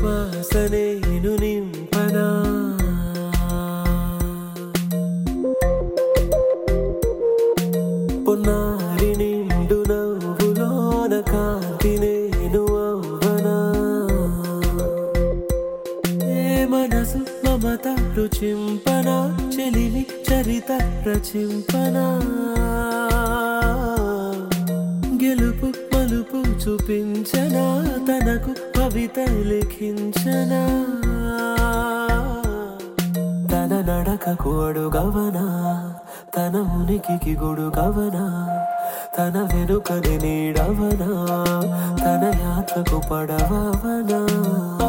శ్వాస నేను నింపనా పొన్నారి నిండు నవ్వులోన కాంతి నేను అవ్వనా ఏ మనసు మమత రుచింపనా చెలిమి చరిత రచింపనా గెలుపు మలుపు చూపించనా తనకు కవిత లిఖించనా తన నడకకు అడుగవనా తన ఉనికికి గొడుగవనా తన వెనుకని నీడవనా తన యాత్రకు పడవవనా